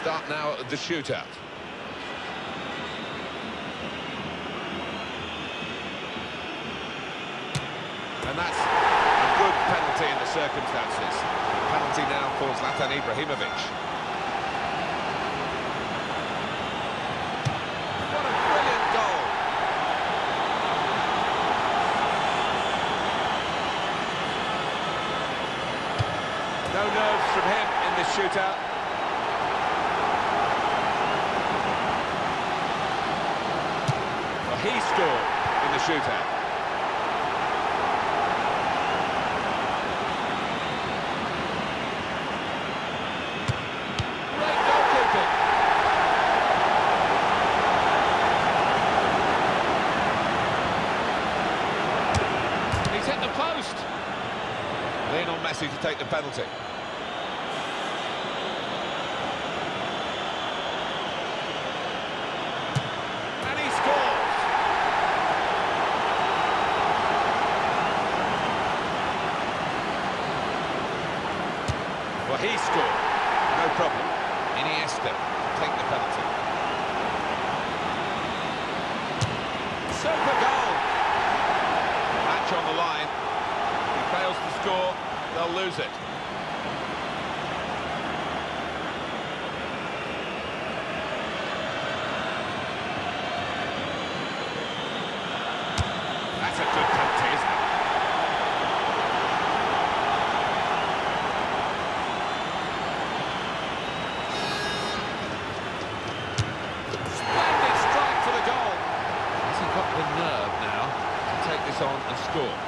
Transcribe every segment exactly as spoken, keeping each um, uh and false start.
start now the shootout. And that's a good penalty in the circumstances. Penalty now for Zlatan Ibrahimovic. What a brilliant goal! No nerves from him in this shootout. Well, he scored in the shootout. Lionel Messi to take the penalty. And he scores! Well, he scored. No problem. Iniesta to take the penalty. Super goal! Match on the line. Fails to score, they'll lose it. That's a good penalty, isn't it? Splendid strike for the goal. Has he got the nerve now to take this on and score?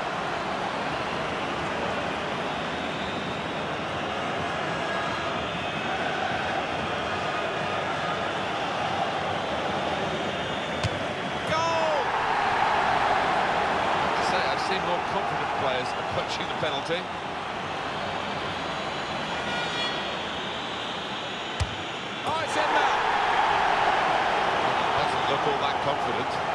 More confident players approaching the penalty. Oh, it's in there! Doesn't look all that confident.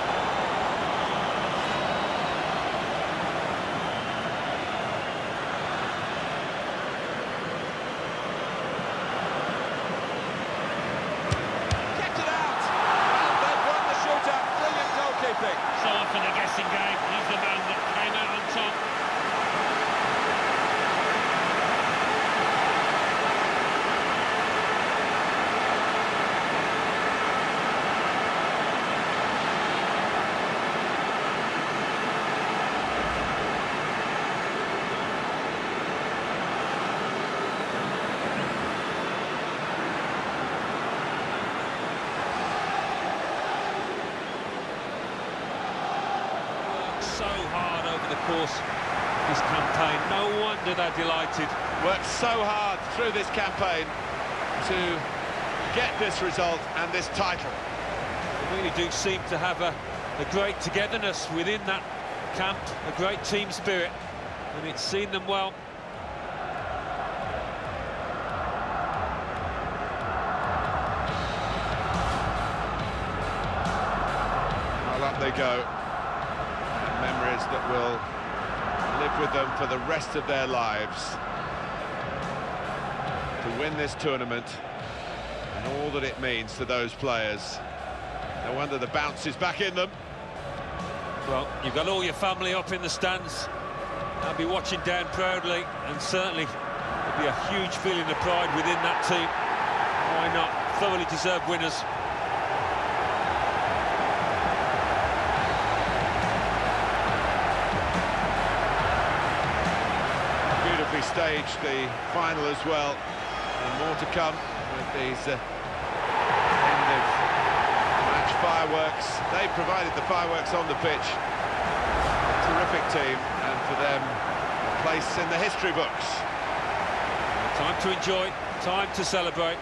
Kept it out! And they've won the shootout. Brilliant goalkeeping. So often a guessing game. He's the man that came out on top. So hard over the course of this campaign. No wonder they're delighted. Worked so hard through this campaign to get this result and this title. They really do seem to have a, a great togetherness within that camp, a great team spirit, and it's seen them well. Well, up they go. Memories that will live with them for the rest of their lives. To win this tournament and all that it means to those players. No wonder the bounce is back in them. Well, you've got all your family up in the stands. They'll be watching down proudly, and certainly there'll be a huge feeling of pride within that team. Why not? Thoroughly deserved winners. Staged the final as well, and more to come with these uh, end of match fireworks. They provided the fireworks on the pitch. Terrific team, and for them a place in the history books. Time to enjoy, time to celebrate.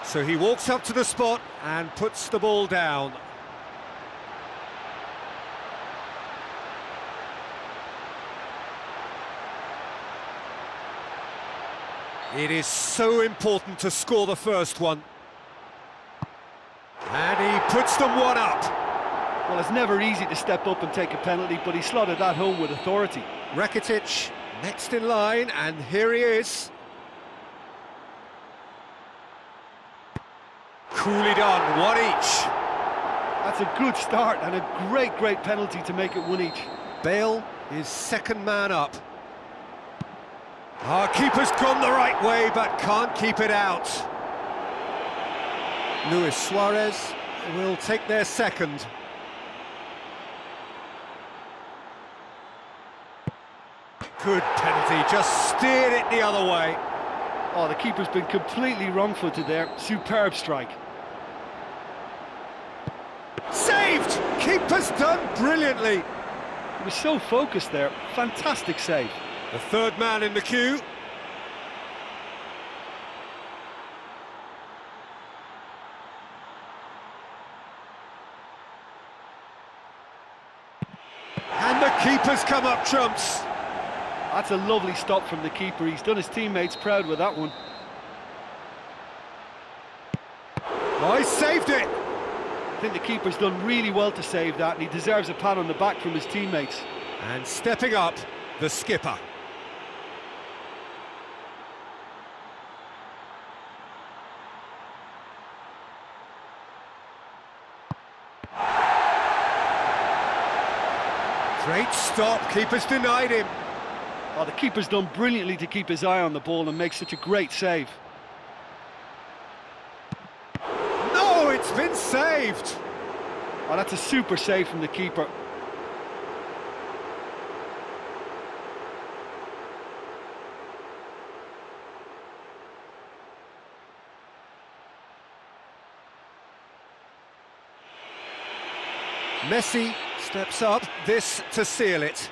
So he walks up to the spot and puts the ball down. It is so important to score the first one. And he puts them one up. Well, it's never easy to step up and take a penalty, but he slotted that home with authority. Rakitic next in line, and here he is. Coolly done, one each. That's a good start and a great, great penalty to make it one each. Bale is second man up. Our keeper's gone the right way, but can't keep it out. Luis Suarez will take their second. Good penalty, just steered it the other way. Oh, the keeper's been completely wrong-footed there. Superb strike. Saved! Keeper's done brilliantly. He was so focused there. Fantastic save. The third man in the queue. And the keeper's come up trumps. That's a lovely stop from the keeper. He's done his teammates proud with that one. Oh, he saved it. I think the keeper's done really well to save that, and he deserves a pat on the back from his teammates. And stepping up, the skipper. Great stop, keeper's denied him. Oh, the keeper's done brilliantly to keep his eye on the ball and make such a great save. No, it's been saved. Oh, that's a super save from the keeper. Messi steps up, this to seal it.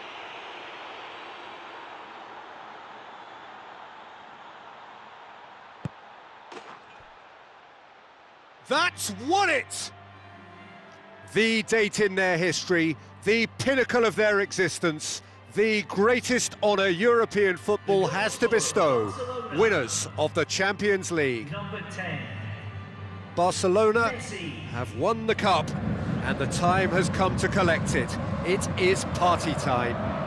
That's won it! The date in their history, the pinnacle of their existence, the greatest honour European football has to bestow, winners of the Champions League. Number ten. Barcelona Messi. have won the cup, and the time has come to collect it. It is party time.